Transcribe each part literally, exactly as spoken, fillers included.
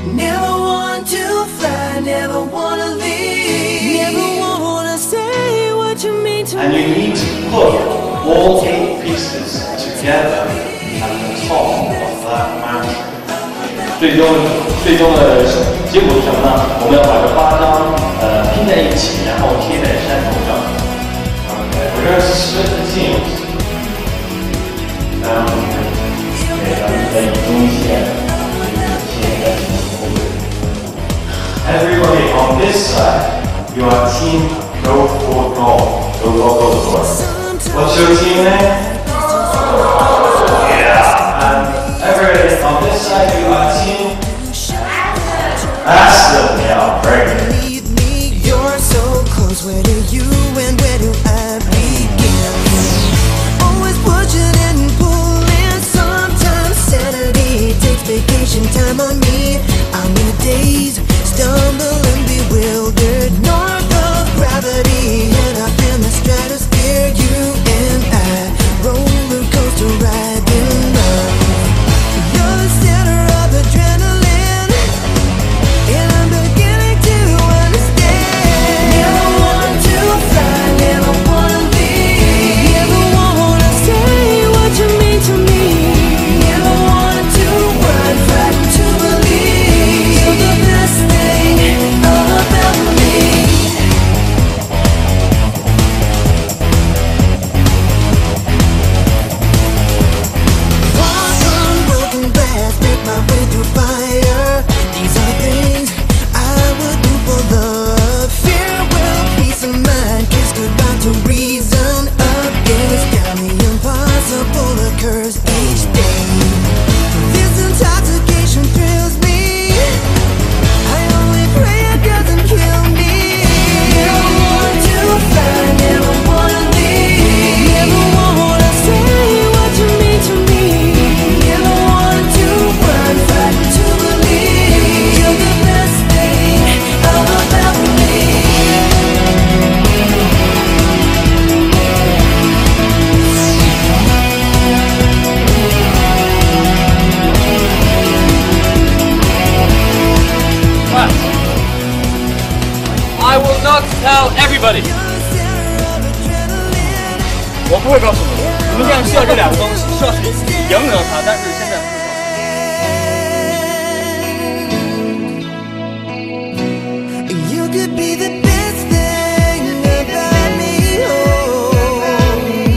Never want to fly, never wanna leave. Never wanna say what you mean to me. And you need to put all eight pieces together at the top of that mountain. 最终最终的结果是什么呢？我们要把这八张呃拼在一起，然后贴在山头上。We're going to split the teams. 然后给咱们在中线贴在后面。Everybody on this side, you are team go for goal. Go go go for. What's your team name? Yeah. And everybody on this side, you are team Aston. Yeah, very good. You're so close. Where do you and where do I begin? Always pushing and pulling. Sometimes Saturday takes vacation time on me. I'm in a daze, stumbling, bewildered, north of gravity, and up in the stratosphere. You and I, roller coaster riding love. You're the center of adrenaline, and I'm beginning to understand. Never want to fly, never wanna leave. Never wanna say what you mean to me. Never want to run, fight to believe. You're the best thing about me. Walk on broken glass, make my way through fire. These are things I would do for love. Farewell, peace of mind, kiss goodbye to reason. Against got me impossible occurs each day. This intoxication thrills me. I only pray it doesn't kill me. Never want to fly, never wanna leave. Never wanna say what you mean to me. Never want to run, fight to believe. You're the best thing about me. I will not tell everybody. 我不会告诉你们，你们现在需要这两个东西，需要去赢得它，但是现在不知道。 You could be the best thing about me. Oh.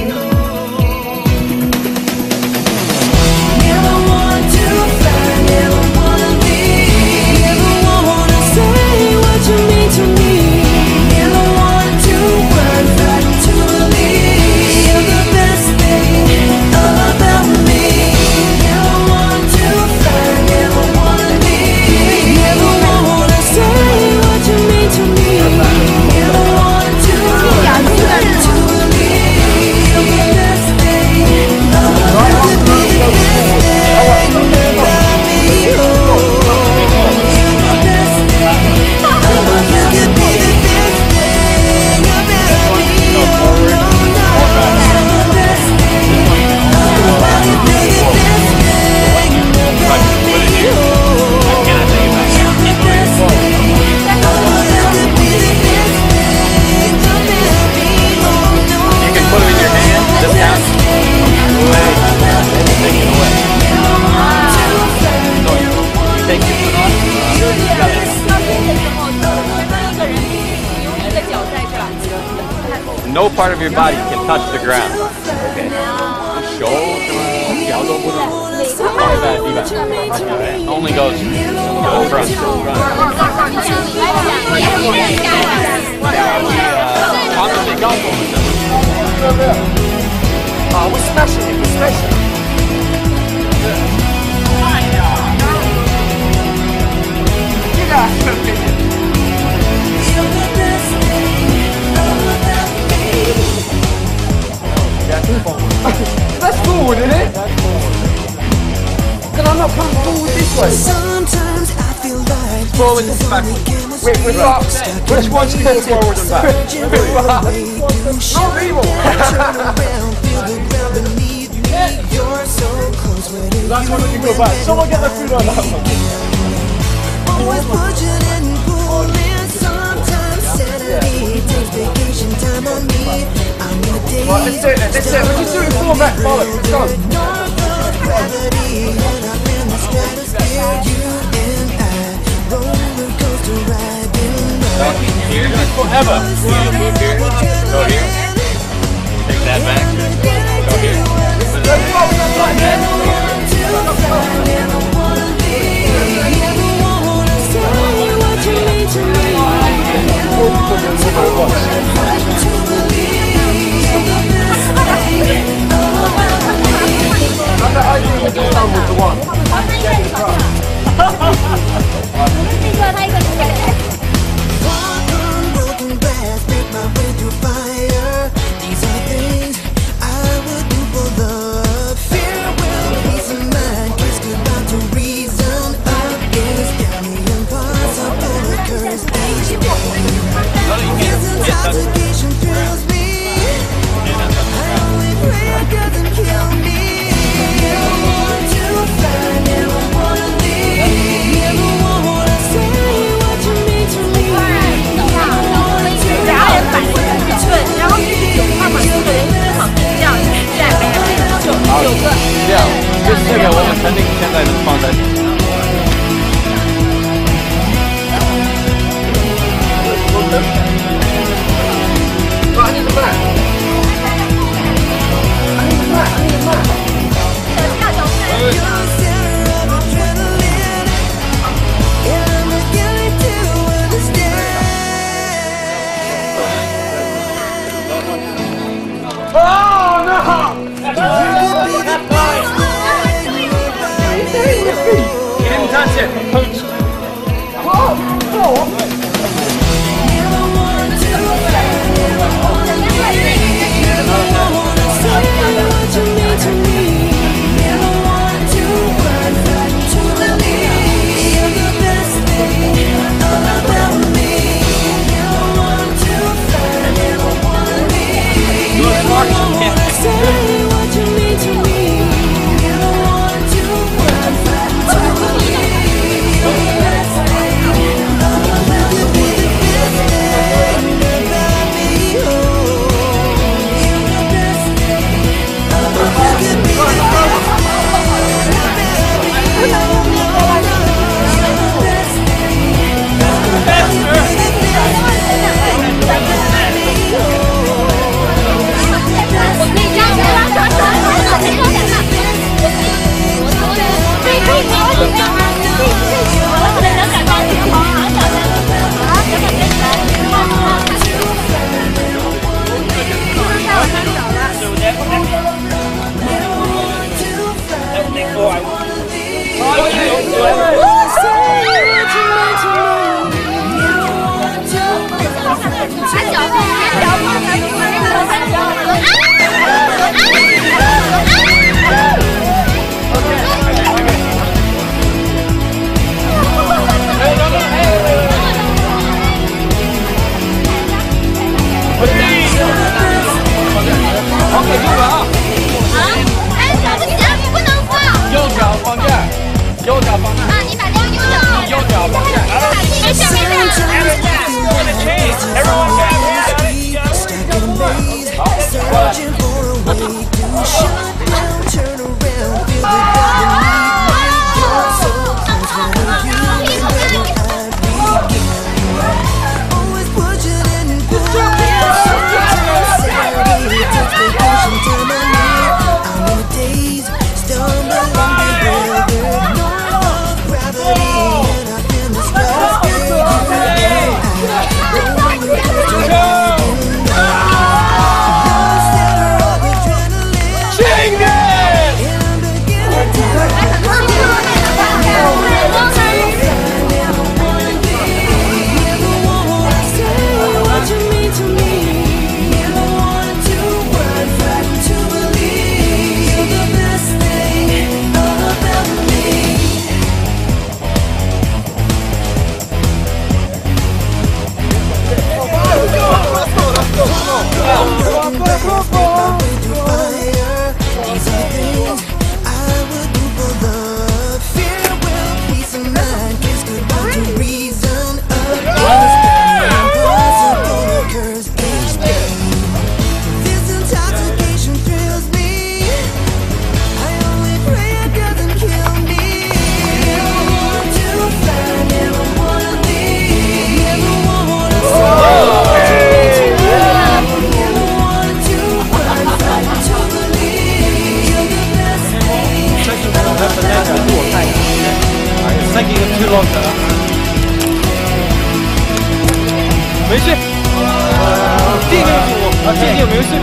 Never want to fly, never wanna leave. Never wanna say what you mean to me. Never want to run, fight to believe. You're the best thing about me. Never want to fly, never wanna leave. Never wanna say what you mean to me. Never want to run, fight to believe. You're the best thing about me. The best thing about me. Oh, you're the best thing. You could be the best thing about me. Oh, no, no, you're the best thing. You could be the best thing about me. Oh, you're the best thing. You could be the best thing about me. Oh, no, You can put it in your hand. This counts. Take it away. So you take it on. You got it. No part of your body can touch the ground. Okay. 手什么脚都不能放在地板。Okay. Only goes to the front. Uh, 他们得告诉我们的。 啊，我 special， 我 special。这个很费劲。 you're the best thing about me. Yeah, too far. That's forward, isn't it? Then I'm not coming forward this way. Sometimes I feel like Forward and back. Wait, we're back. Which one's going forward and back? Not evil. That's when we can go back. Someone get the food on that one. Always pushing and pulling. Sometimes sanity takes vacation time on me. I'm in a day. Right, let's do it then, let's do it. We'll just do it four back bollocks. Let's go. Gravity, and I'm in the stratosphere. You and I, roller coaster riding. Here, forever. You move here, go here, take that back, go here. I think we just done with the one. 那个他一个女的。 Walk on broken glass, make my way through fire. These are things I would do for love. Fear will peace of mind, kiss goodbye to reason. Against the impossible occurs each day. This intoxication thrills me. I only pray it doesn't kill me. Never want to find, never wanna leave. Never wanna say what you mean to me. 然后也反应很准，然后有号码四个人一直往这样，这样没有九九个。 这样，这这个我们肯定现在能放在。 Right, I need the map. I need the map, I need the map. You're a center of adrenaline, and I'm beginning to understand. Oh no! He didn't touch it. Coach. Oh, oh. Never want to fight, never wanna leave. Never wanna say what you mean to me. Never want to run, fight to believe. You're the best thing all about me. Never want to fight, never wanna leave. Never wanna say what you mean to me. Never want to run, fight to believe. too long now. 没事。这个组啊，这个没事。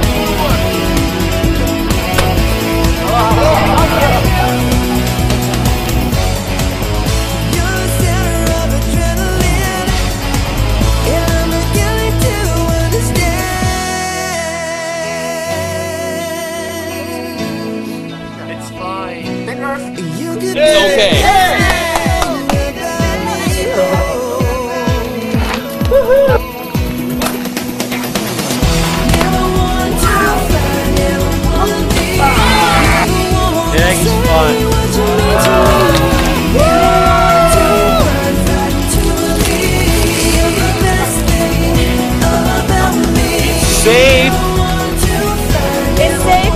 It's fine. It's okay. Yeah, it's fine. Safe. It's safe.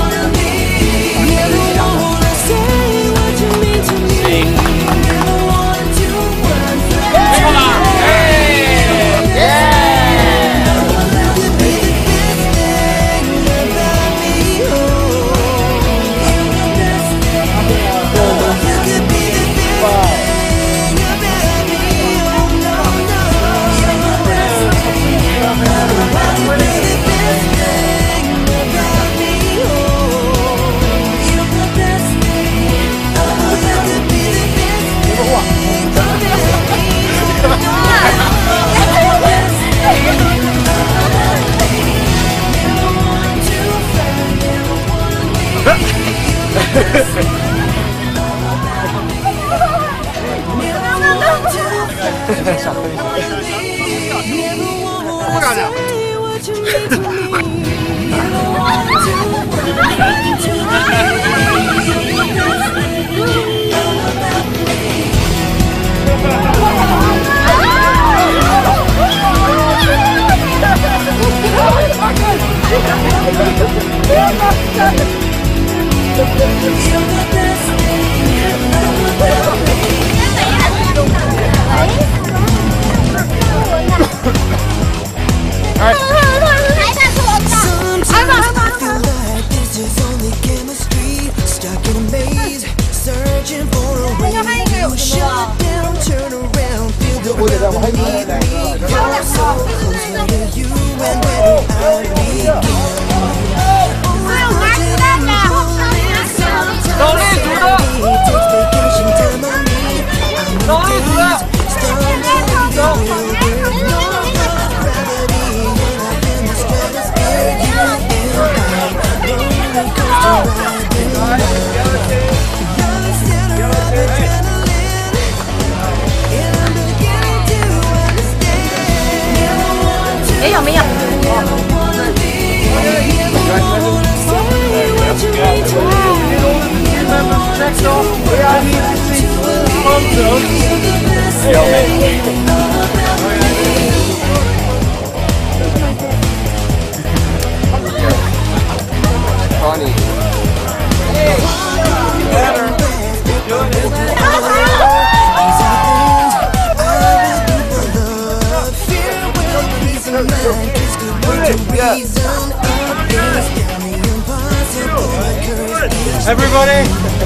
Everybody!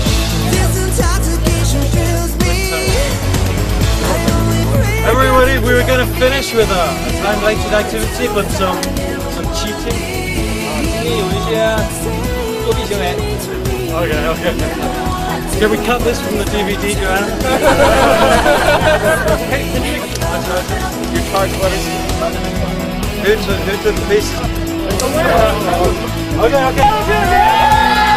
Everybody, we were going to finish with a time-related activity, but some some cheating. Okay, okay. Can we cut this from the D V D, Joanna? Your charge, what is it? Who took, who took the pieces? Okay, okay.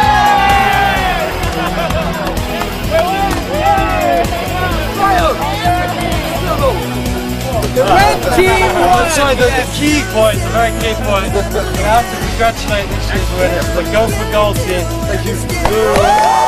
The red team won! Sorry, the, the key point, the very key point. I have to congratulate this year's winners, the Go for Gold team. Thank you.